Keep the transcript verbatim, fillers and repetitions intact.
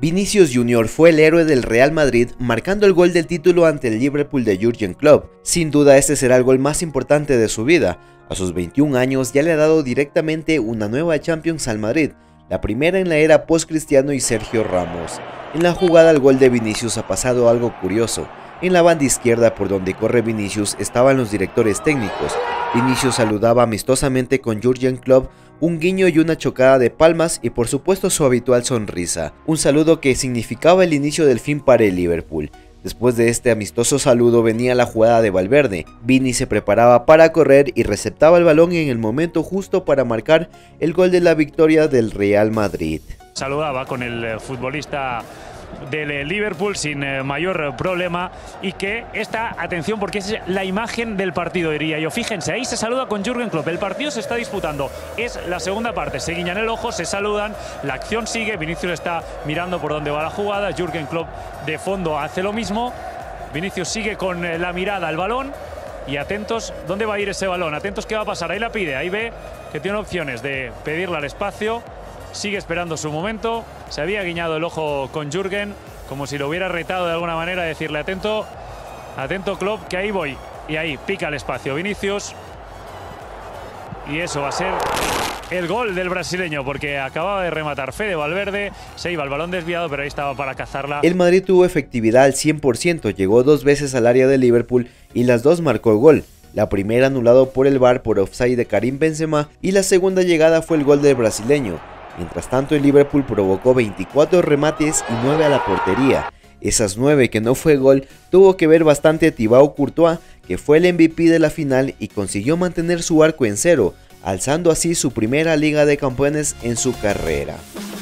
Vinicius Junior fue el héroe del Real Madrid, marcando el gol del título ante el Liverpool de Jürgen Klopp. Sin duda este será el gol más importante de su vida. A sus veintiún años ya le ha dado directamente una nueva Champions al Madrid, la primera en la era post-Cristiano y Sergio Ramos. En la jugada al gol de Vinicius ha pasado algo curioso. En la banda izquierda por donde corre Vinicius estaban los directores técnicos. Vinicius saludaba amistosamente con Jürgen Klopp, un guiño y una chocada de palmas y por supuesto su habitual sonrisa, un saludo que significaba el inicio del fin para el Liverpool. Después de este amistoso saludo venía la jugada de Valverde. Vini se preparaba para correr y receptaba el balón en el momento justo para marcar el gol de la victoria del Real Madrid. Saludaba con el futbolista del Liverpool sin eh, mayor problema, y que esta, atención, porque es la imagen del partido, diría yo. Fíjense, ahí se saluda con Jürgen Klopp, el partido se está disputando, es la segunda parte, se guiñan el ojo, se saludan, la acción sigue, Vinicius está mirando por dónde va la jugada, Jürgen Klopp de fondo hace lo mismo, Vinicius sigue con eh, la mirada al balón y atentos, ¿dónde va a ir ese balón? Atentos, ¿qué va a pasar? Ahí la pide, ahí ve que tiene opciones de pedirla al espacio. Sigue esperando su momento, se había guiñado el ojo con Jürgen, como si lo hubiera retado de alguna manera, decirle atento, atento Klopp, que ahí voy. Y ahí pica el espacio Vinicius. Y eso va a ser el gol del brasileño, porque acababa de rematar Fede Valverde, se iba el balón desviado, pero ahí estaba para cazarla. El Madrid tuvo efectividad al cien por ciento, llegó dos veces al área de Liverpool y las dos marcó gol. La primera anulado por el V A R por offside de Karim Benzema y la segunda llegada fue el gol del brasileño. Mientras tanto, el Liverpool provocó veinticuatro remates y nueve a la portería. Esas nueve que no fue gol tuvo que ver bastante Thibaut Courtois, que fue el M V P de la final y consiguió mantener su arco en cero, alzando así su primera Liga de Campeones en su carrera.